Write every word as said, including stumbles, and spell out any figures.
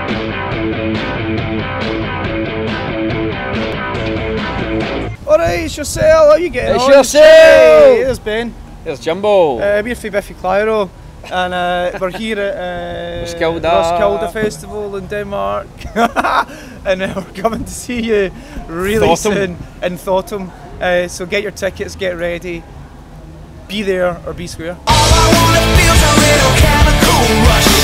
Alright, it's yourself, how are you getting It's on? yourself! Hey, there's Ben. There's Jumbo. Uh, we're from Biffy Clyro, and uh, we're here at uh, Roskilde. Roskilde Festival in Denmark. And uh, we're coming to see you really Thoughtum. soon in Thoughtum. Uh, so get your tickets, get ready, be there or be square. All I wanna feel's a little chemical rush.